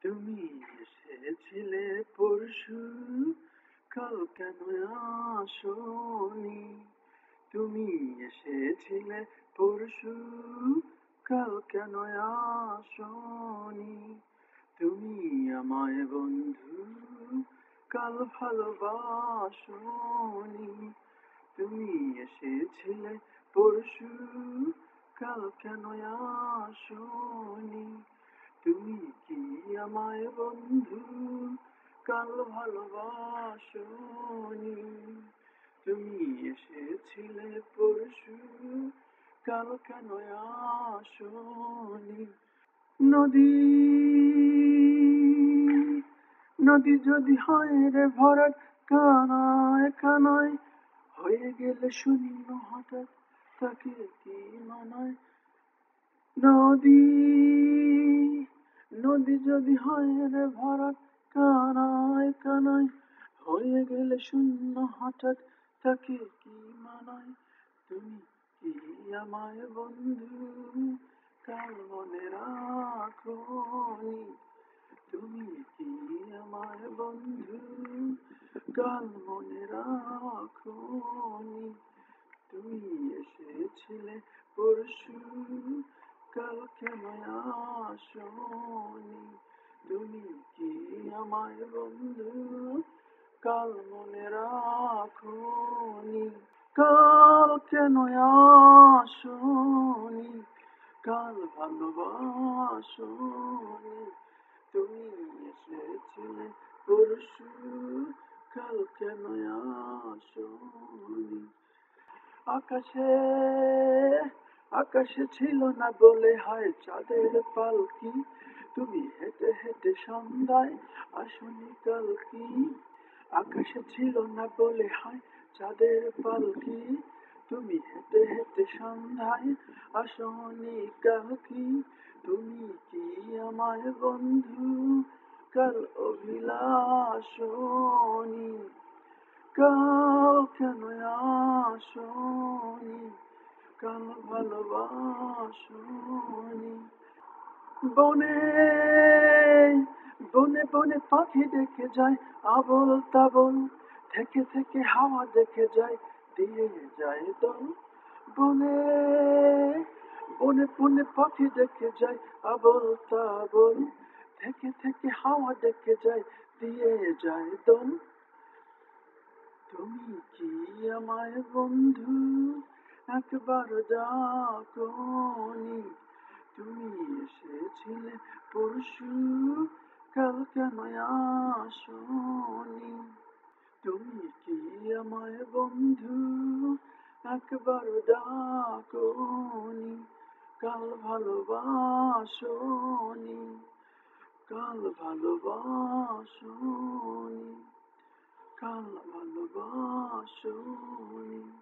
তুমি এসেছিলে পরশু, কাল কেন আসোনি? তুমি এসেছিলে পরশু, কাল কেন আসোনি? তুমি আমায় বন্ধু কাল ভালোবাসোনি। তুমি এসেছিলে পরশু, কাল কেন আসোনি? তুমি কি আমায় বন্ধু কাল ভালোবাসোনি? তুমি এসেছিলে পরশু, কাল কেন আসোনি? নদী নদী যদি হয় রে ভরাট, কানায় কানায় হয়ে গেলে শূন্য হঠাৎ, তাকে কি মানায়? নদী নদী যদি হয় রে ভরাট, কানায় কানায় হয়ে গেলে শূন্য হঠাৎ, তাকে কি মানায়? তুমি কি আমায় বন্ধু কাল মনে রাখোনি? তুমি কি আমায় বন্ধু কাল মনে রাখোনি? তুমি এসেছিলে পরশু, কাল কেন আসোনি? তুমি কি আমায় বন্ধু কাল মনে রাখোনি? কাল কেন আসোনি? কাল ভালোবাসোনি? তুমি এসেছিলে পরশু, কাল কেন আসোনি? আকাশে আকাশে ছিল না বলে হয় চাঁদের পালকি, তুমি হেঁটে হেঁটে সন্ধ্যায় আসনি কাল কি? আকাশে ছিল না বলে হয় চাঁদের পালকি, তুমি হেঁটে হেঁটে সন্ধ্যায় আসনি কাল কি? তুমি কি আমায় বন্ধু কাল অভিলাষনি? কাল কেন আসোনি? কাল ভালোবাসোনি? বনে বনে বনে পাখি দেখে যায় আবল তাবল, থেকে থেকে হাওয়া দেখে যায় দিয়ে যায় দল। বনে বনে বনে পাখি দেখে যায় আবল তাবল, থেকে থেকে হাওয়া দেখে যায় দিয়ে যায় দল। তুমি কি আমায় বন্ধু একবার ডাকোনি? তুমি এসেছিলে পরশু, কাল কেন আসোনি? তুমি কি আমায় বন্ধু একবার ডাকোনি? কাল ভালোবাসোনি? কাল ভালোবাসোনি? কাল ভালোবাসোনি?